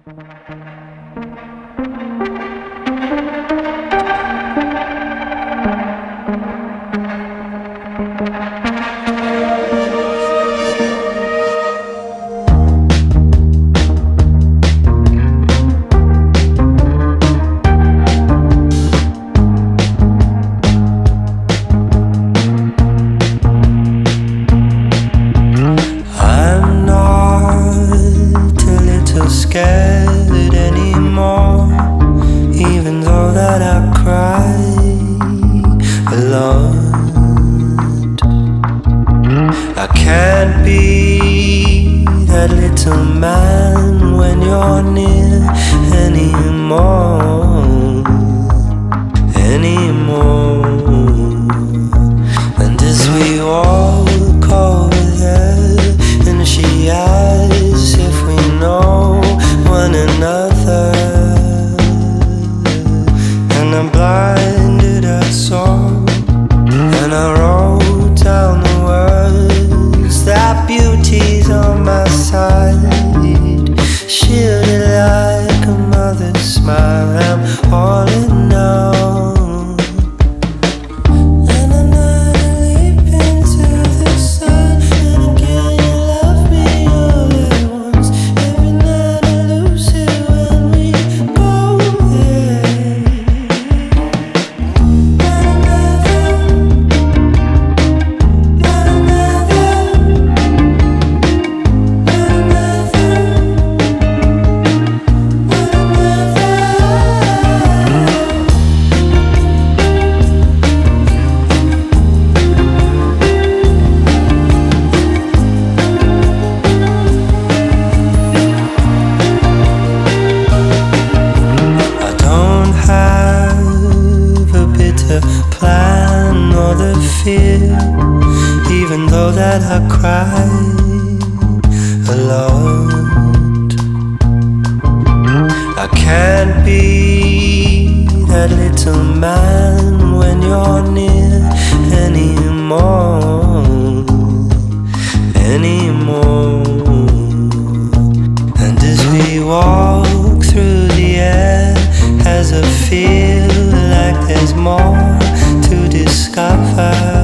Scared anymore, even though that I cry a lot. I can't be that little man when you're near anymore, And as we walk over there, and she asks if we know one another, and I'm blinded, I saw, and I wrote down the words that beauty's on my side, shielded like a mother's smile. I'm all in now. Plan or the fear, even though that I cry a lot. I can't be that little man when you're near anymore. And as we walk through the air, as I feel like there's more to discover.